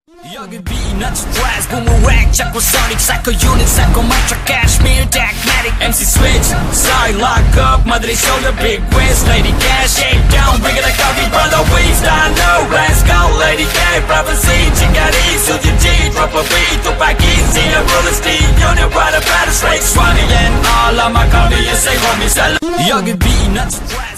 여기 peanut stress boomerang 자꾸 sonic psycho unit psycho matcha cashmere tagmatic MC switch side lock up mother's shoulder big waist lady cash shake down bring it like coffee brother we start no let's go lady K prophecy chingari suji G drop a beat to back easy a roller steam unit right about a straight running and all of my coffee you say homie sell 여기 peanut stress